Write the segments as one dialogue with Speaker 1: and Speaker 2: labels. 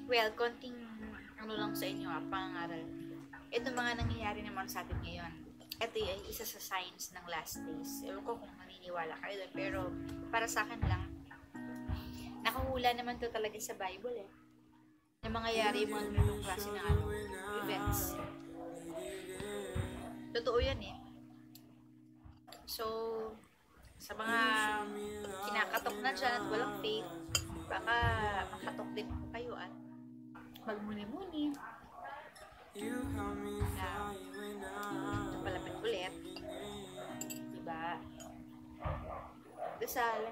Speaker 1: Well, konting ano lang sa inyo pangaral. Ito mga nangyayari naman sa atin ngayon. Ito ay isa sa signs ng last days. Ewan ko kung naniniwala kayo doon, pero para sa akin lang, nakahula naman to talaga sa Bible na mangyayari yung mga ganitong klase ng events. Totoo yan So, sa mga kinakatok na dyan at walang faith, baka makatok din po kayo at magmuni-muni na palapit ulit, diba? Dasal.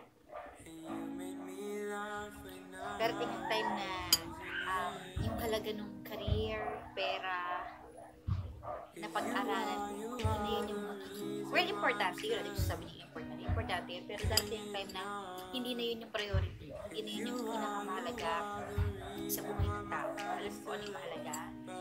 Speaker 1: Darating yung time na yung halaga ng career, pera, na pag-aralan, hindi na yun yung well, importante yun. Hindi ko sabi niya importante, pero darating yung time na hindi na yun yung priority, hindi na yun yung pinakamahalaga sa buhay ng tao. Alam ko ano yung mahalaga,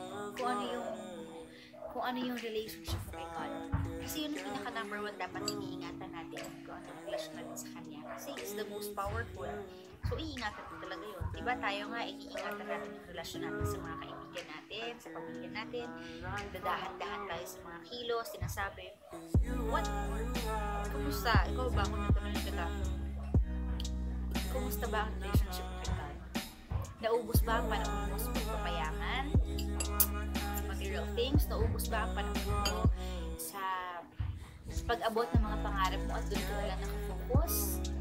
Speaker 1: kung ano yung relationship mo kay God. Kasi yun yung pinaka number one dapat iniingatan natin kung ano yung relasyon natin sa Kanya. Kasi it's the most powerful. So, iingatan mo talaga yun. Diba tayo nga, iingatan natin yung relasyon natin sa mga kaibigan natin, sa pamilya natin. Dadahan-dahan tayo sa mga kilos, sinasabi. What? Kumusta? Ikaw ba kung natanong kita? Kumusta ba ang relationship mo kay God? Naubos ba ang panahon mo sa pagpapayaman? Sa material things? Naubos ba ang panahon mo sa pag-abot ng mga pangarap mo at doon ka lang nakafocus?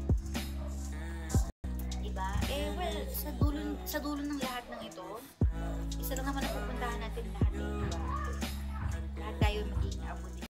Speaker 1: Diba? Well, sa dulo ng lahat ng ito, isa lang naman ang pupuntahan natin lahat. Diba? Lahat tayo magiging abot